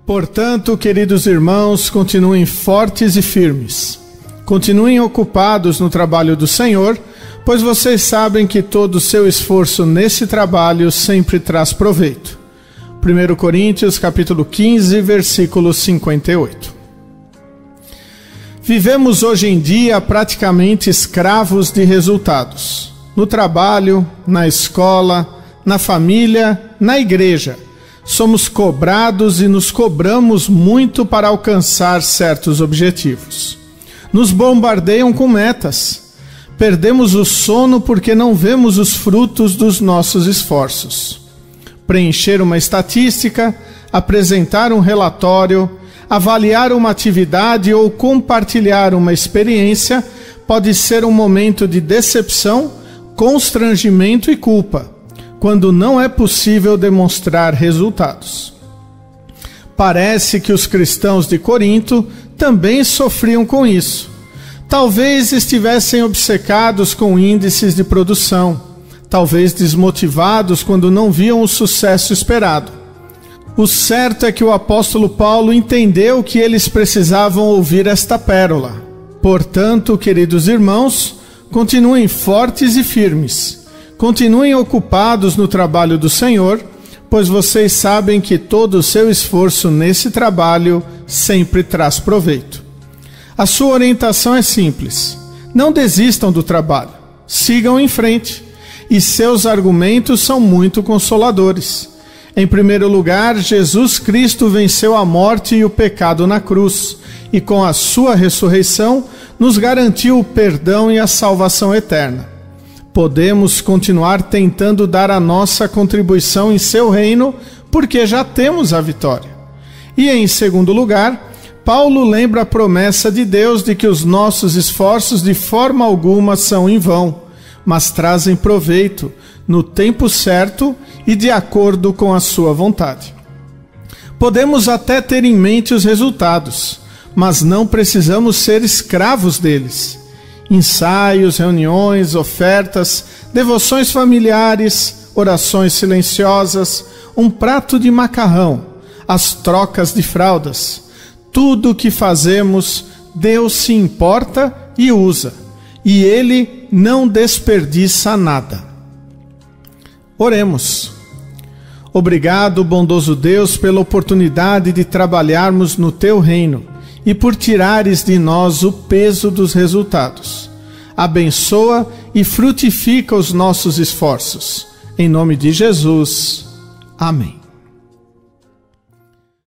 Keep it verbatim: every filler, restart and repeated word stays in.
Portanto, queridos irmãos, continuem fortes e firmes. Continuem ocupados no trabalho do Senhor, pois vocês sabem que todo o seu esforço nesse trabalho sempre traz proveito. primeira Coríntios, capítulo quinze, versículo cinquenta e oito. Vivemos hoje em dia praticamente escravos de resultados. No trabalho, na escola, na família, na igreja. Somos cobrados e nos cobramos muito para alcançar certos objetivos. Nos bombardeiam com metas. Perdemos o sono porque não vemos os frutos dos nossos esforços. Preencher uma estatística, apresentar um relatório, avaliar uma atividade ou compartilhar uma experiência pode ser um momento de decepção, constrangimento e culpa, quando não é possível demonstrar resultados. Parece que os cristãos de Corinto também sofriam com isso. Talvez estivessem obcecados com índices de produção, talvez desmotivados quando não viam o sucesso esperado. O certo é que o apóstolo Paulo entendeu que eles precisavam ouvir esta pérola. Portanto, queridos irmãos, continuem fortes e firmes. Continuem ocupados no trabalho do Senhor, pois vocês sabem que todo o seu esforço nesse trabalho sempre traz proveito. A sua orientação é simples. Não desistam do trabalho. Sigam em frente. E seus argumentos são muito consoladores. Em primeiro lugar, Jesus Cristo venceu a morte e o pecado na cruz, e com a sua ressurreição nos garantiu o perdão e a salvação eterna. Podemos continuar tentando dar a nossa contribuição em seu reino, porque já temos a vitória. E em segundo lugar, Paulo lembra a promessa de Deus de que os nossos esforços de forma alguma são em vão, mas trazem proveito no tempo certo e de acordo com a sua vontade. Podemos até ter em mente os resultados, mas não precisamos ser escravos deles. Ensaios, reuniões, ofertas, devoções familiares, orações silenciosas, um prato de macarrão, as trocas de fraldas. Tudo o que fazemos, Deus se importa e usa, e Ele não desperdiça nada. Oremos. Obrigado, bondoso Deus, pela oportunidade de trabalharmos no Teu reino e por tirares de nós o peso dos resultados. Abençoa e frutifica os nossos esforços. Em nome de Jesus. Amém.